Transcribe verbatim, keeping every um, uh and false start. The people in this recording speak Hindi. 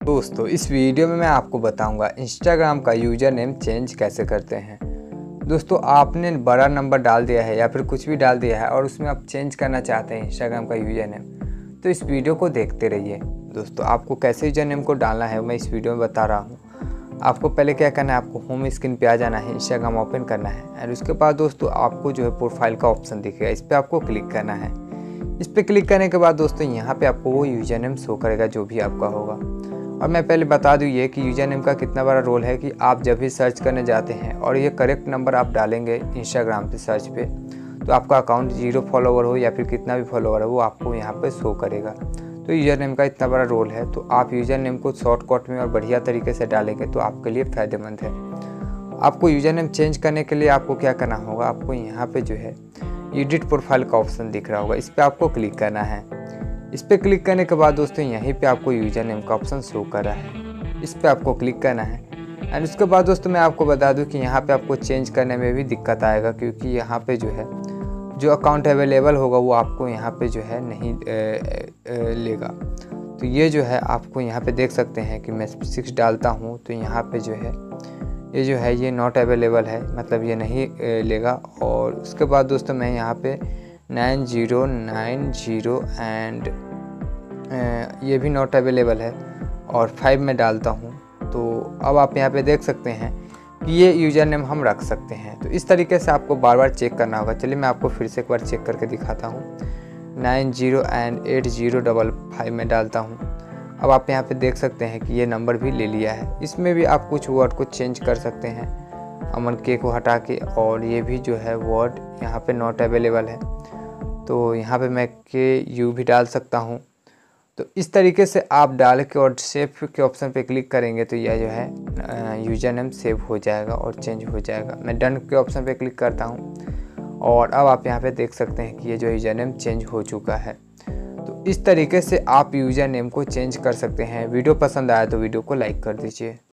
दोस्तों इस वीडियो में मैं आपको बताऊंगा इंस्टाग्राम का यूज़र नेम चेंज कैसे करते हैं। दोस्तों आपने बड़ा नंबर डाल दिया है या फिर कुछ भी डाल दिया है और उसमें आप चेंज करना चाहते हैं इंस्टाग्राम का यूज़र नेम, तो इस वीडियो को देखते रहिए। दोस्तों आपको कैसे यूज़र नेम को डालना है मैं इस वीडियो में बता रहा हूँ। आपको पहले क्या करना है, आपको होम स्क्रीन पे आ जाना है, इंस्टाग्राम ओपन करना है और उसके बाद दोस्तों आपको जो है प्रोफाइल का ऑप्शन दिखेगा, इस पर आपको क्लिक करना है। इस पर क्लिक करने के बाद दोस्तों यहाँ पे आपको वो यूज़र नेम शो करेगा जो भी आपका होगा। और मैं पहले बता दूँ ये कि यूज़र नेम का कितना बड़ा रोल है कि आप जब भी सर्च करने जाते हैं और ये करेक्ट नंबर आप डालेंगे इंस्टाग्राम पे सर्च पे, तो आपका अकाउंट जीरो फॉलोवर हो या फिर कितना भी फॉलोवर है वो आपको यहाँ पे शो करेगा। तो यूज़र नेम का इतना बड़ा रोल है, तो आप यूज़र नेम को शॉर्टकट में और बढ़िया तरीके से डालेंगे तो आपके लिए फ़ायदेमंद है। आपको यूज़र नेम चेंज करने के लिए आपको क्या करना होगा, आपको यहाँ पे जो है एडिट प्रोफाइल का ऑप्शन दिख रहा होगा, इस पर आपको क्लिक करना है। इस पर क्लिक करने के बाद दोस्तों यहीं पे आपको यूज़र नेम का ऑप्शन शो कर रहा है, इस पर आपको क्लिक करना है। एंड उसके बाद दोस्तों मैं आपको बता दूं कि यहाँ पे आपको चेंज करने में भी दिक्कत आएगा, क्योंकि यहाँ पे जो है जो अकाउंट अवेलेबल होगा वो आपको यहाँ पे जो है नहीं ए, ए, लेगा। तो ये जो है आपको यहाँ पे देख सकते हैं कि मैं सिक्स डालता हूँ तो यहाँ पे जो है ये जो है ये नॉट अवेलेबल है, मतलब ये नहीं ए, लेगा। और उसके बाद दोस्तों मैं यहाँ पे nine zero nine zero and ये भी नॉट अवेलेबल है और फाइव में डालता हूँ। तो अब आप यहाँ पे देख सकते हैं कि ये यूज़र नेम हम रख सकते हैं। तो इस तरीके से आपको बार बार चेक करना होगा। चलिए मैं आपको फिर से एक बार चेक करके दिखाता हूँ। Nine zero and eight zero double five में डालता हूँ। अब आप यहाँ पे देख सकते हैं कि ये नंबर भी ले लिया है। इसमें भी आप कुछ वर्ड को चेंज कर सकते हैं अमन के को हटा के, और ये भी जो है वर्ड यहाँ पे नॉट अवेलेबल है तो यहाँ पे मैं के यू भी डाल सकता हूँ। तो इस तरीके से आप डाल के और सेव के ऑप्शन पे क्लिक करेंगे तो यह जो है यूज़र नेम सेव हो जाएगा और चेंज हो जाएगा। मैं डन के ऑप्शन पे क्लिक करता हूँ और अब आप यहाँ पे देख सकते हैं कि ये जो यूज़र नेम चेंज हो चुका है। तो इस तरीके से आप यूज़र नेम को चेंज कर सकते हैं। वीडियो पसंद आया तो वीडियो को लाइक कर दीजिए।